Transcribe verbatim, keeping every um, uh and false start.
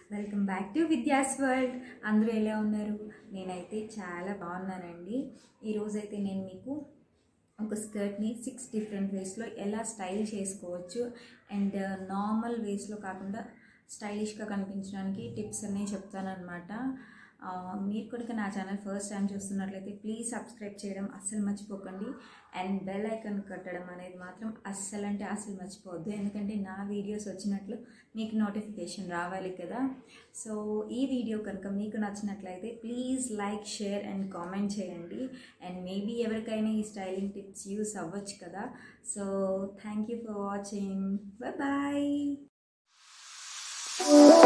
Welcome back to Vidya's World. అందరూ ఎలా ఉన్నారు? నేనైతే చాలా బాగున్నానండి. ఈరోజైతే నేను మీకు ఒక స్కర్ట్ని సిక్స్ డిఫరెంట్ వేస్లో ఎలా స్టైల్ చేసుకోవచ్చు అండ్ నార్మల్ వేస్లో కాకుండా స్టైలిష్గా కనిపించడానికి టిప్స్ అన్నీ చెప్తానన్నమాట. మీరు కనుక నా ఛానల్ ఫస్ట్ టైం చూస్తున్నట్లయితే ప్లీజ్ సబ్స్క్రైబ్ చేయడం అస్సలు మర్చిపోకండి అండ్ బెల్ ఐకాన్ కట్టడం అనేది మాత్రం అస్సలు అంటే అస్సలు మర్చిపోవద్దు, ఎందుకంటే నా వీడియోస్ వచ్చినట్లు మీకు నోటిఫికేషన్ రావాలి కదా. సో ఈ వీడియో కనుక మీకు నచ్చినట్లయితే please like, share and comment చేయండి. అండ్ మేబీ ఎవరికైనా ఈ స్టైలింగ్ టిప్స్ యూస్ అవ్వచ్చు కదా. So thank you for watching. Bye bye.